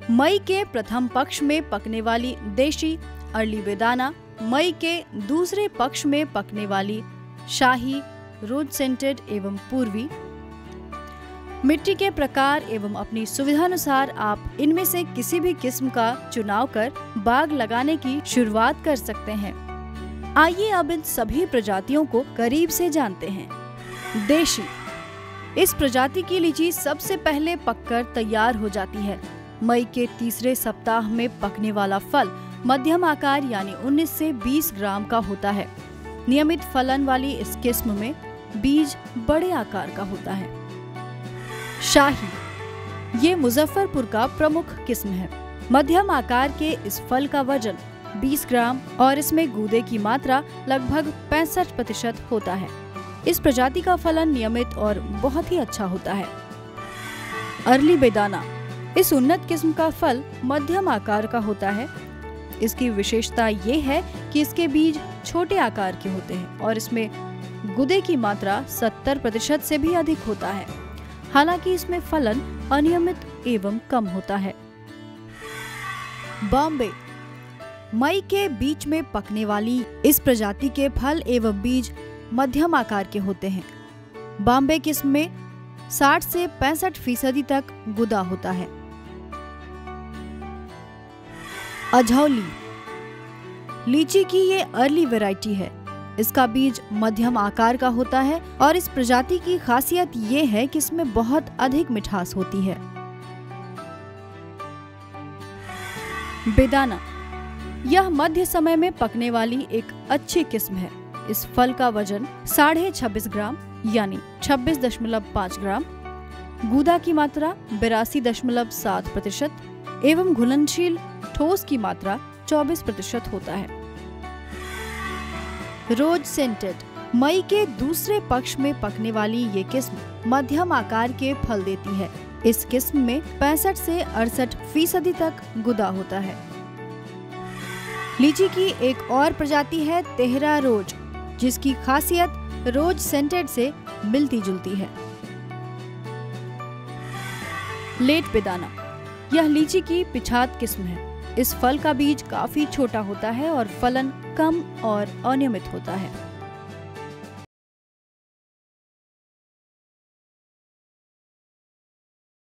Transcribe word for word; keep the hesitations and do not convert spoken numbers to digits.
मई के प्रथम पक्ष में पकने वाली देशी अर्ली बेदाना, मई के दूसरे पक्ष में पकने वाली शाही, रोज सेंटेड एवं पूर्वी। मिट्टी के प्रकार एवं अपनी सुविधानुसार आप इनमें से किसी भी किस्म का चुनाव कर बाग लगाने की शुरुआत कर सकते हैं। आइए अब इन सभी प्रजातियों को करीब से जानते हैं। देशी, इस प्रजाति की लीची सबसे पहले पककर तैयार हो जाती है। मई के तीसरे सप्ताह में पकने वाला फल मध्यम आकार यानी उन्नीस से बीस ग्राम का होता है। नियमित फलन वाली इस किस्म में बीज बड़े आकार का होता है। शाही, ये मुजफ्फरपुर का प्रमुख किस्म है। मध्यम आकार के इस फल का वजन बीस ग्राम और इसमें गूदे की मात्रा लगभग पैंसठ प्रतिशत होता है। इस प्रजाति का फलन नियमित और बहुत ही अच्छा होता है। अर्ली बेदाना, इस उन्नत किस्म का फल मध्यम आकार का होता है। इसकी विशेषता ये है कि इसके बीज छोटे आकार के होते हैं और इसमें गूदे की मात्रा सत्तर प्रतिशत से भी अधिक होता है। हालांकि इसमें फलन अनियमित एवं कम होता है। बॉम्बे, मई के बीच में पकने वाली इस प्रजाति के फल एवं बीज मध्यम आकार के होते हैं। बॉम्बे किस्म में साठ से पैंसठ फीसदी तक गुदा होता है। अझौली, लीची की ये अर्ली वैरायटी है। इसका बीज मध्यम आकार का होता है और इस प्रजाति की खासियत ये है कि इसमें बहुत अधिक मिठास होती है। बेदाना, यह मध्य समय में पकने वाली एक अच्छी किस्म है। इस फल का वजन साढ़े छब्बीस ग्राम यानी छब्बीस दशमलव पाँच ग्राम, गूदा की मात्रा बिरासी दशमलव सात प्रतिशत एवं घुलनशील ठोस की मात्रा चौबीस प्रतिशत होता है। रोज सेंटेड, मई के दूसरे पक्ष में पकने वाली ये किस्म मध्यम आकार के फल देती है। इस किस्म में पैंसठ से अड़सठ फीसदी तक गुदा होता है। लीची की एक और प्रजाति है तेहरा रोज, जिसकी खासियत रोज सेंटेड से मिलती जुलती है। लेट बेदाना, यह लीची की पिछात किस्म है। इस फल का बीज काफी छोटा होता है और फलन कम और अनियमित होता है।